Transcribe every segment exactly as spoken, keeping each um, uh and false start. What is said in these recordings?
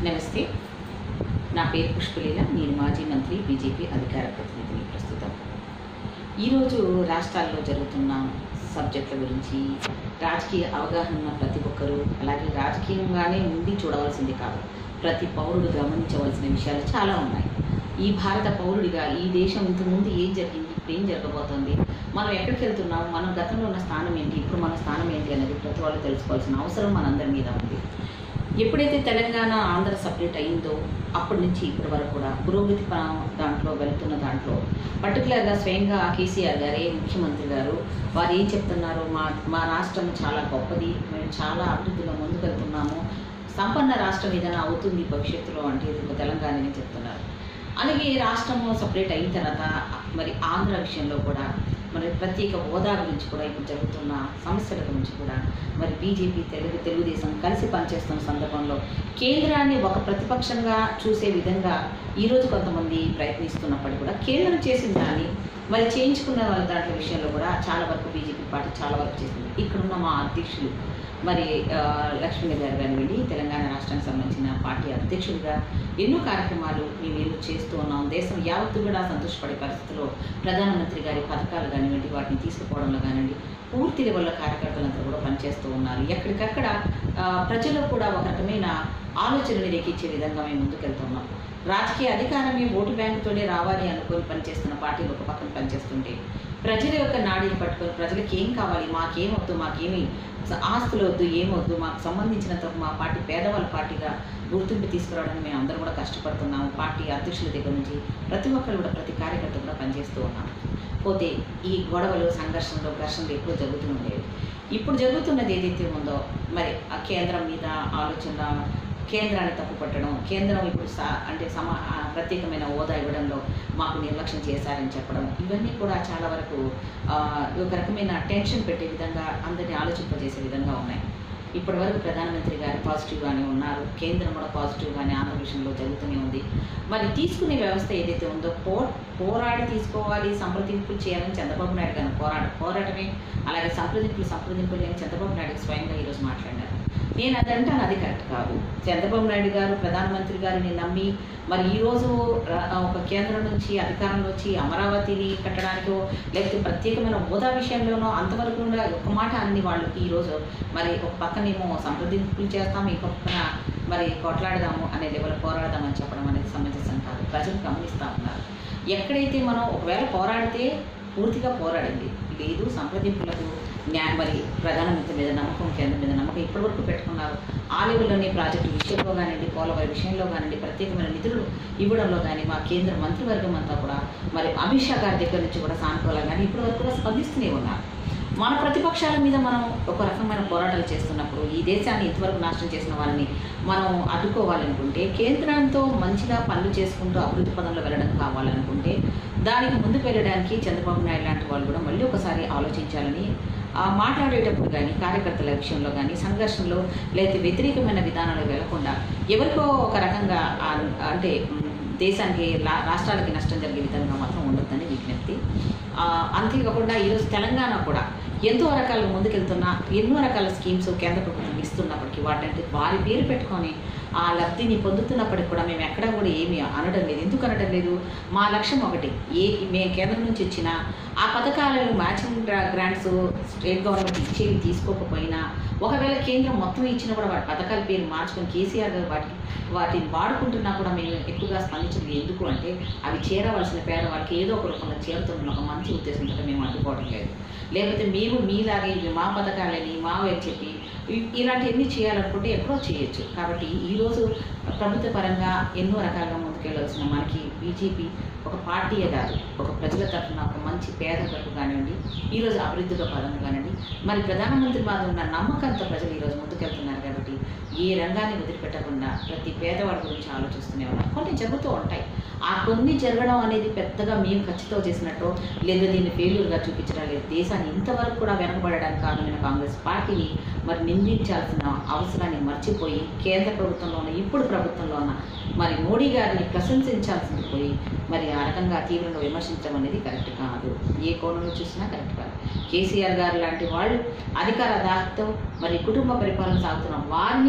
నమస్తే, నా పేరు పుష్పలీల. నేను మాజీ మంత్రి, బీజేపీ అధికార ప్రతినిధిని. ప్రస్తుతం ఈరోజు రాష్ట్రాల్లో జరుగుతున్న సబ్జెక్టుల గురించి రాజకీయ అవగాహన ఉన్న ప్రతి ఒక్కరూ, అలాగే రాజకీయంగానే ఉండి చూడవలసింది కాదు, ప్రతి పౌరుడు గమనించవలసిన విషయాలు చాలా ఉన్నాయి. ఈ భారత పౌరుడిగా ఈ దేశం ఇంతకుముందు ఏం జరిగింది, ఇప్పుడు ఏం జరగబోతోంది, మనం ఎక్కడికి వెళ్తున్నాం, మనం గతంలో ఉన్న స్థానం ఏంటి, ఇప్పుడు మన స్థానం ఏంటి అనేది ప్రతి వాళ్ళు తెలుసుకోవాల్సిన అవసరం మనందరి మీద ఉంది. ఎప్పుడైతే తెలంగాణ ఆంధ్ర సపరేట్ అయిందో అప్పటి నుంచి ఇప్పటి వరకు కూడా పురోగతి దాంట్లో వెళ్తున్న దాంట్లో పర్టికులర్గా స్వయంగా కేసీఆర్ గారే ముఖ్యమంత్రి గారు వారు ఏం చెప్తున్నారు, మా మా రాష్ట్రం చాలా గొప్పది, మేము చాలా అభివృద్ధిలో ముందుకు వెళ్తున్నాము, సంపన్న రాష్ట్రం ఏదైనా అవుతుంది భవిష్యత్తులో అంటే ఇది తెలంగాణనే చెప్తున్నారు. అలాగే రాష్ట్రం సపరేట్ అయిన తర్వాత మరి ఆంధ్ర విషయంలో కూడా మరి ప్రత్యేక హోదా గురించి కూడా ఇప్పుడు జరుగుతున్న సమస్యల గురించి కూడా మరి బీజేపీ తెలుగు తెలుగుదేశం కలిసి పనిచేస్తున్న సందర్భంలో కేంద్రాన్ని ఒక ప్రతిపక్షంగా చూసే విధంగా ఈరోజు కొంతమంది ప్రయత్నిస్తున్నప్పటికీ కూడా కేంద్రం చేసిన దాన్ని మరి చేయించుకున్న వాళ్ళ దాంట్లో విషయంలో కూడా చాలా వరకు బీజేపీ పార్టీ చాలా వరకు చేసింది. ఇక్కడున్న మా అధ్యక్షులు మరి లక్ష్మీ గారు కానివ్వండి, తెలంగాణ రాష్ట్రానికి సంబంధించిన పార్టీ అధ్యక్షుడిగా ఎన్నో కార్యక్రమాలు మేము చేస్తూ ఉన్నాం. దేశం యావత్తు కూడా సంతోషపడే పరిస్థితిలో ప్రధానమంత్రి గారి పథకాలు కానివ్వండి, వాటిని తీసుకుపోవడంలో కానివ్వండి పూర్తి లెవెల్లో కార్యకర్తలంతా కూడా పనిచేస్తూ ఉన్నారు. ఎక్కడికక్కడ ప్రజలు కూడా ఒక రకమైన ఆలోచనలు రేకిచ్చే విధంగా మేము ముందుకెళ్తున్నాం. రాజకీయ అధికారమే ఓటు బ్యాంకుతోనే రావాలి అనుకొని పనిచేస్తున్న పార్టీలు ఒక పక్కన పనిచేస్తుంటే ప్రజల యొక్క నాడిని పట్టుకొని ప్రజలకు ఏం కావాలి, మాకేం వద్దు, మాకేమి ఆస్తులు వద్దు, ఏమొద్దు, మాకు సంబంధించినంత మా పార్టీ పేదవాళ్ళ పార్టీగా గుర్తింపు తీసుకురావడానికి మేము అందరూ కూడా కష్టపడుతున్నాము. పార్టీ అధ్యక్షుల దగ్గర నుంచి ప్రతి ఒక్కరు కూడా ప్రతి కార్యకర్త కూడా పనిచేస్తూ ఉన్నాము. పోతే ఈ గొడవలు, సంఘర్షణలు, ఘర్షణలు ఎప్పుడూ జరుగుతూ ఉండేవి. ఇప్పుడు జరుగుతున్నది ఏదైతే ఉందో మరి ఆ కేంద్రం మీద ఆలోచన, కేంద్రాన్ని తప్పుపట్టడం, కేంద్రం ఇప్పుడు సా అంటే సమా ప్రత్యేకమైన హోదా ఇవ్వడంలో మాకు నిర్లక్ష్యం చేశారని చెప్పడం, ఇవన్నీ కూడా చాలా వరకు ఒక రకమైన టెన్షన్ పెట్టే విధంగా అందరినీ ఆలోచింపజేసే విధంగా ఉన్నాయి. ఇప్పటి వరకు ప్రధానమంత్రి గారు పాజిటివ్గానే ఉన్నారు, కేంద్రం కూడా పాజిటివ్గానే ఆంధ్ర విషయంలో జరుగుతూనే ఉంది. మరి తీసుకునే వ్యవస్థ ఏదైతే ఉందో పో పోరాడి తీసుకోవాలి, సంప్రదింపులు చేయాలని చంద్రబాబు నాయుడు గారు పోరాడ పోరాటమే అలాగే సంప్రదింపులు సంప్రదింపులు అని చంద్రబాబు నాయుడు స్వయంగా ఈరోజు మాట్లాడారు. నేను అదంటాను, అది కరెక్ట్ కాదు. చంద్రబాబు నాయుడు గారు ప్రధానమంత్రి గారిని నమ్మి మరి ఈరోజు ఒక కేంద్రం నుంచి అధికారంలో వచ్చి అమరావతిని కట్టడానికో లేకపోతే ప్రత్యేకమైన హోదా విషయంలోనో అంతవరకు ఒక మాట అన్ని వాళ్ళకి ఈరోజు మరి ఒక పక్కనేమో సంప్రదింపులు చేస్తాము, ఇంకొక పక్కన మరి కొట్లాడదాము అనే లెవెల్ పోరాడదామని చెప్పడం అనేది సమంజసం కాదు. ప్రజలు గమనిస్తూ ఉన్నారు. ఎక్కడైతే మనం ఒకవేళ పోరాడితే పూర్తిగా పోరాడింది లేదు, సంప్రదింపులకు న్యాయ మరి ప్రధానమంత్రి మీద నమ్మకం, కేంద్రం మీద నమ్మకం ఇప్పటివరకు పెట్టుకున్నారు. ఆ లెవెల్లోనే ప్రాజెక్టు విషయంలో కానివ్వండి, పోలవరం విషయంలో కానివ్వండి, ప్రత్యేకమైన నిధులు ఇవ్వడంలో కానీ మా కేంద్ర మంత్రివర్గం అంతా కూడా మరి అమిత్ షా గారి దగ్గర నుంచి కూడా సానుకూలంగా కానీ ఇప్పటివరకు కూడా స్పందిస్తూనే ఉన్నారు. మన ప్రతిపక్షాల మీద మనం ఒక రకమైన పోరాటాలు చేస్తున్నప్పుడు ఈ దేశాన్ని ఇంతవరకు నాశనం చేసిన వాళ్ళని మనం అడ్డుకోవాలనుకుంటే, కేంద్రంతో మంచిగా పనులు చేసుకుంటూ అభివృద్ధి పదంలో వెళ్ళడం కావాలనుకుంటే దానికి ముందుకు వెళ్ళడానికి చంద్రబాబు నాయుడు లాంటి వాళ్ళు కూడా మళ్ళీ ఒకసారి ఆలోచించాలని మాట్లాడేటప్పుడు కానీ కార్యకర్తల విషయంలో కానీ సంఘర్షణలో లేదా వ్యతిరేకమైన విధానాలు వెళ్లకుండా ఎవరికో ఒక రకంగా అంటే దేశానికి రాష్ట్రాలకి నష్టం జరిగే విధంగా మాత్రం ఉండొద్దని విజ్ఞప్తి. అంతేకాకుండా ఈరోజు తెలంగాణ కూడా ఎంతో రకాలుగా ముందుకెళ్తున్నా ఎన్నో రకాల స్కీమ్స్ కేంద్ర ప్రభుత్వం ఇస్తున్నప్పటికీ వాటంటే వారి పేరు పెట్టుకొని ఆ లబ్ధిని పొందుతున్నప్పటికి కూడా మేము ఎక్కడా కూడా ఏమీ అనడం లేదు. ఎందుకు అనడం లేదు? మా లక్ష్యం ఒకటి, ఏ మేము కేంద్రం నుంచి ఇచ్చిన ఆ పథకాలను మ్యాచింగ్ గ్రాంట్స్ స్టేట్ గవర్నమెంట్ ఇచ్చేవి తీసుకోకపోయినా ఒకవేళ కేంద్రం మొత్తం ఇచ్చినా కూడా వాటి పథకాల పేరు మార్చుకొని కేసీఆర్ గారు వాటికి వాటిని వాడుకుంటున్నా కూడా మేము ఎక్కువగా స్పందించింది. ఎందుకు అంటే అవి చేరవలసిన పేదవాళ్ళకి ఏదో ఒక రూపంలో చేరుతున్న ఒక మంచి ఉద్దేశంతో మేము అడ్డుకోవడం లేదు. లేకపోతే మేము మీలాగే ఇవి మా పథకాలని మావే చెప్పి ఇలాంటివన్నీ చేయాలనుకుంటే ఎప్పుడో చేయొచ్చు. కాబట్టి ఈరోజు ప్రభుత్వ పరంగా ఎన్నో రకాలుగా ముందుకెళ్ళవలసిన మనకి బీజేపీ ఒక పార్టీయే కాదు, ఒక ప్రజల తరఫున ఒక మంచి పేద తరఫు కానివ్వండి, ఈరోజు అభివృద్ధిలో పదంగా కానివ్వండి, మరి ప్రధానమంత్రి మీద ఉన్న నమ్మకంతో ప్రజలు ఈరోజు ముందుకెళ్తున్నారు. కాబట్టి ఏ రంగాన్ని వదిలిపెట్టకుండా ప్రతి పేదవాడి గురించి ఆలోచిస్తూనే ఉన్నారు. కొన్ని జరుగుతూ ఉంటాయి. ఆ కొన్ని జరగడం అనేది పెద్దగా మేము ఖచ్చితంగా చేసినట్టు లేదా దీన్ని ఫెయిల్యూర్గా చూపించడం లేదు. దేశాన్ని ఇంతవరకు కూడా వెనకబడడానికి కారణమైన కాంగ్రెస్ పార్టీని మరి నిందించాల్సిన అవసరాన్ని మర్చిపోయి కేంద్ర ప్రభుత్వంలోన ఇప్పుడు ప్రభుత్వంలోన మరి మోడీ గారిని ప్రశంసించాల్సింది పోయి మరి ఆ రకంగా తీవ్రంగా విమర్శించడం అనేది కరెక్ట్ కాదు. ఏ కోణంలో చూసినా కరెక్ట్ కాదు. కేసీఆర్ గారు లాంటి వాళ్ళు అధికార దాహంతో మరి కుటుంబ పరిపాలన సాగుతున్న వారిని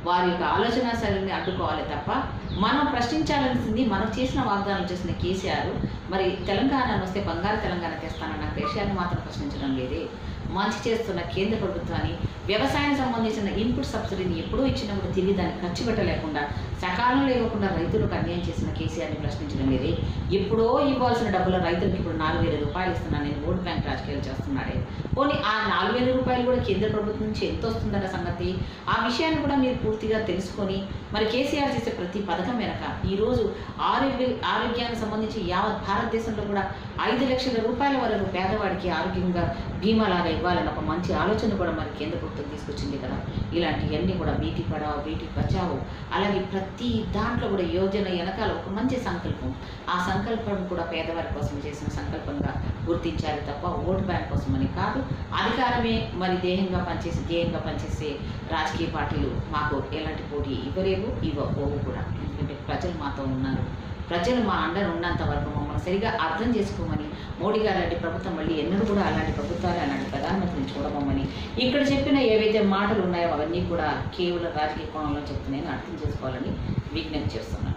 వారి యొక్క ఆలోచన శైలిని అడ్డుకోవాలి తప్ప మనం ప్రశ్నించాల్సింది మనం చేసిన వాగ్దానం చేసిన కేసీఆర్ మరి తెలంగాణ వస్తే బంగారు తెలంగాణ తెస్తానన్న కేసీఆర్ని మాత్రం ప్రశ్నించడం లేదే. మంచి చేస్తున్న కేంద్ర ప్రభుత్వాన్ని వ్యవసాయానికి సంబంధించిన ఇన్పుట్ సబ్సిడీని ఎప్పుడూ ఇచ్చినప్పుడు తిరిగి దాన్ని ఖర్చు పెట్టలేకుండా సకాలంలో ఇవ్వకుండా రైతులకు అన్యాయం చేసిన కేసీఆర్ని ప్రశ్నించడం లేదే. ఎప్పుడో ఇవ్వాల్సిన డబ్బులు రైతులకు ఇప్పుడు నాలుగు వేల రూపాయలు ఇస్తున్నాను నేను ఓట్ బ్యాంక్ రాజకీయాలు చేస్తున్నాడే. పోనీ ఆ నాలుగు వేల రూపాయలు కూడా కేంద్ర ప్రభుత్వం నుంచి ఎంత వస్తుందన్న సంగతి ఆ విషయాన్ని కూడా మీరు పూర్తిగా తెలుసుకొని మరి కేసీఆర్ చేసే ప్రతి పథకం వెనక ఈరోజు ఆరోగ్య ఆరోగ్యానికి సంబంధించి యావత్ భారతదేశంలో కూడా ఐదు లక్షల రూపాయల వరకు పేదవాడికి ఆరోగ్యంగా బీమా లాగా ఇవ్వాలని ఒక మంచి ఆలోచన కూడా మరి కేంద్ర ప్రభుత్వం తీసుకొచ్చింది కదా. ఇలాంటివన్నీ కూడా బీటీ పడావో బీటీ బచావో అలాగే ప్రతి దాంట్లో కూడా యోజన వెనకాల ఒక మంచి సంకల్పం, ఆ సంకల్పం కూడా పేదవారి కోసం చేసిన సంకల్పంగా గుర్తించాలి తప్ప ఓటు బ్యాంక్ కోసం అని కాదు. అధికారమే మరి దేహంగా పనిచేసి ధ్యేయంగా పనిచేసే రాజకీయ పార్టీలు మాకు ఎలాంటి పోటీ ఇవ్వలేవు, ఇవ్వబోవు కూడా. ఎందుకంటే ప్రజలు మాతో ఉన్నారు, ప్రజలు మా అండను ఉన్నంత వరకు మమ్మల్ని సరిగా అర్థం చేసుకోమని మోడీ గారు లాంటి ప్రభుత్వం మళ్ళీ ఎన్నడూ కూడా అలాంటి ప్రభుత్వాలు అలాంటి ప్రధానమంత్రిని చూడమని ఇక్కడ చెప్పిన ఏవైతే మాటలు ఉన్నాయో అవన్నీ కూడా కేవలం రాజకీయ కోణంలో చెప్తున్నాయని అర్థం చేసుకోవాలని విజ్ఞప్తి చేస్తున్నాను.